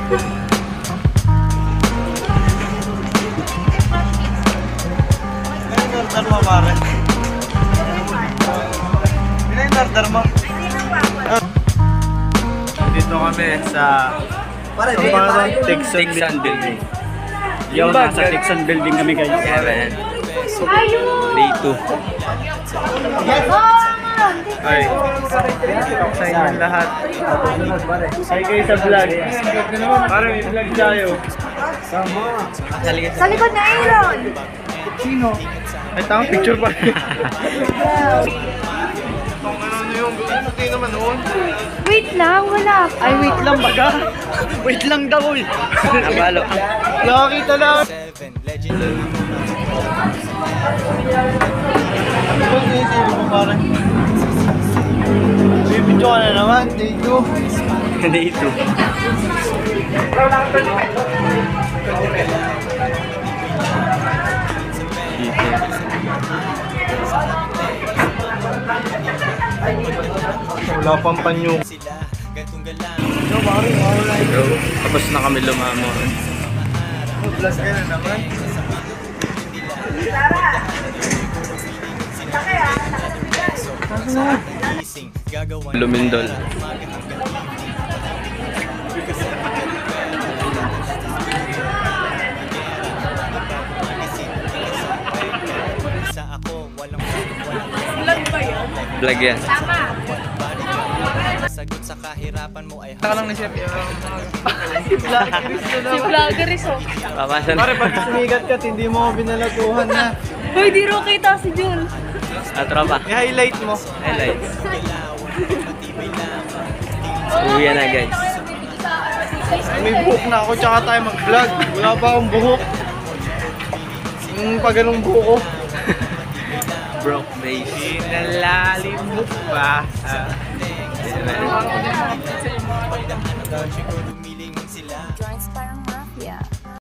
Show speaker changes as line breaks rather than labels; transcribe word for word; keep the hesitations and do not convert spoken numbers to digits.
Ano yung order mo, pare? Ano yung order mo? Dito kami sa Texan Building. Yo, nasa Texan Building kami guys. Yeah, man. Day two. Ay, sa inyo lahat. Ay kayo sa vlog. Pare, may vlog tayo.
Sa likod na Aaron!
Sino? Ay, tama, picture pa. Ano yung buti naman noon?
Wait lang, wala pa.
Ay, wait lang baga. Wait lang daw eh. Nabalo. Nakakita lang. Ano ba sinisiri mo parang? May video ka na naman, day two. Day two. Wala pang panyo. So, tapos na kami lumamo. Plus ka na naman. Lumindol.
Vlog ba yun?
Vlog yan.
Tama.
Sagot sa kahirapan mo ay
Taka lang ni Chef yung si Vloggeris na
Si Vloggeris oh.
Papasan. Pare, pag sumigat ka, hindi mo ako binalatuhan na.
Hoy, di ro kita si Jun.
Ah, tropa. I-highlight mo. Highlights. Uwi na guys. May buhok na ako, tsaka tayo mag-vlog. Wala pa akong buhok. Yung pag ganong buhok ko. Broke face. Nalalim mo pa.
Joints parang mafia.